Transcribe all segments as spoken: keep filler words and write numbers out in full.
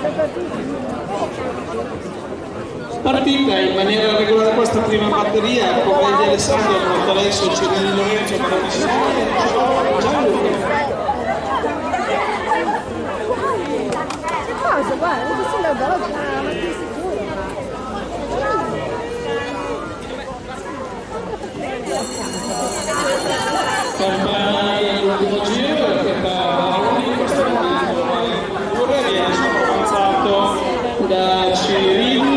Partita in maniera regolare questa prima batteria, Poveglia Alessandro, Portalesso, Cirelli Lorenzo, Gianluca. Cosa, guarda, non si la doggia, ma ti sicuro. Campana l'ultimo giro, perché Baroni, questo è il pure viene avanzato da Cirilli.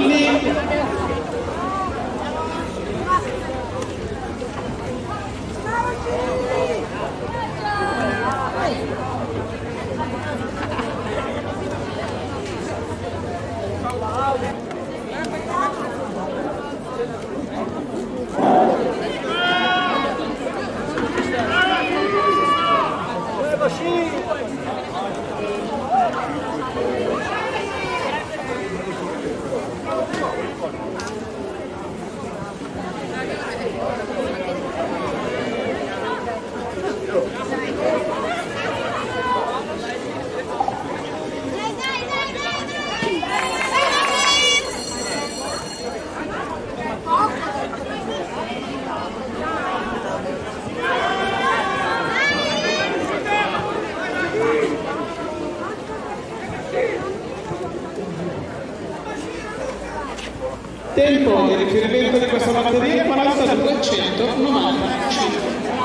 Tempo di riferimento di questa batteria quarantadue centonovantacinque.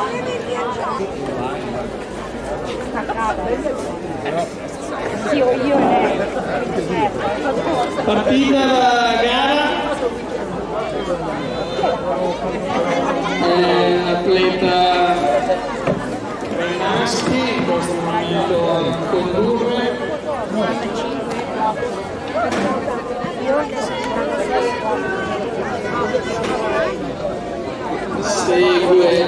Io, io lei. Partita la gara. Eh, atleta Renaschi, in questo momento a condurre. Segue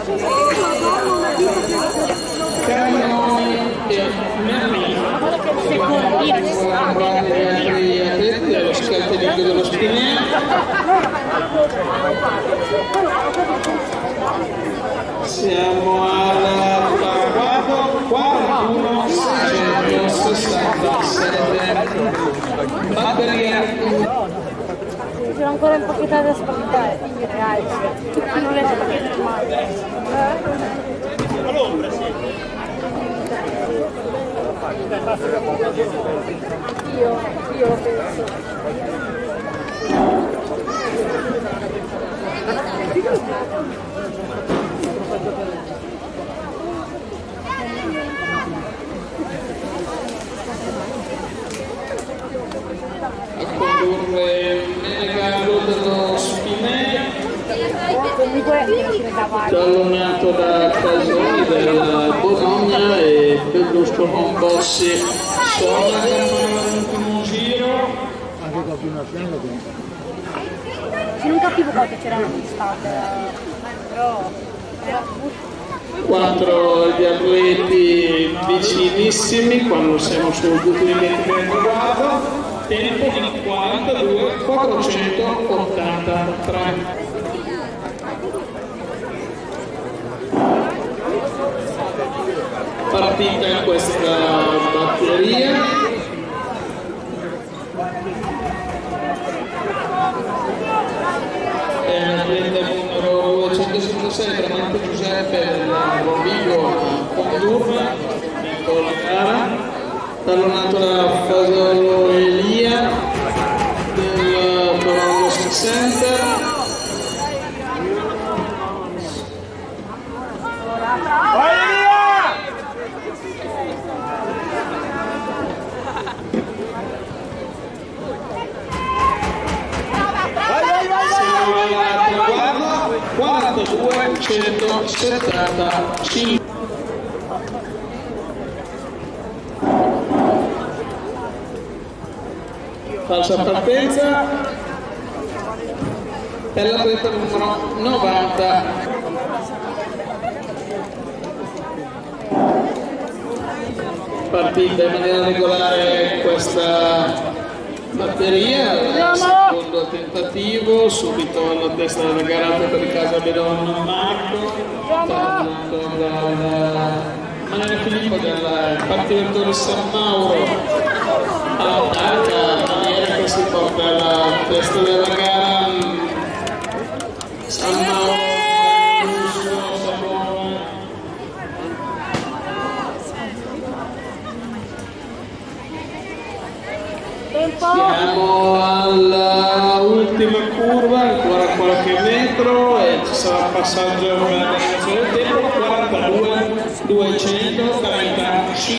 Cannoni e Merlino, gli atleti dello scaltellino dello Spinello. Siamo al traguardo quarantuno seicentosessantasette. Batteria. Sono ancora un pochettino da aspettare, non le spacchettare mai. All'ombra, sì. Io, io lo penso. A condurre Menegallo dello Spinello, tallonato da Casoni della Bologna e Bellusco Mombossi. Sono la campana dell'ultimo giro. Anche qua più una fianca qui. Non capivo cosa c'era in state, però Quattro gli atleti vicinissimi quando siamo sul due metri del riguardo. Tempo di quarantadue quattrocentottantatré. Partita in questa batteria. È l'atleta numero duecentosettantasei, Bramante Giuseppe del Rovigo a condurre in la gara. Tallonato da Fasolo Elia del Corallo Center. Vai Elia! Vai, vai, vai, Siamo al traguardo quarantadue centosettantacinque. Falsa partenza per l'atleta numero novanta. Partita in maniera regolare questa batteria, il secondo tentativo, subito alla testa della gara per il caso Bedon Marco, tornato da Manuel Filippo del Partimentore San Mauro. all'attacca, maniera che si porta alla testa della gara. San Mauro, Russo, Savona. Siamo alla ultima curva, ancora qualche metro e ci sarà il passaggio per la del tempo, quarantadue duecentotrentacinque.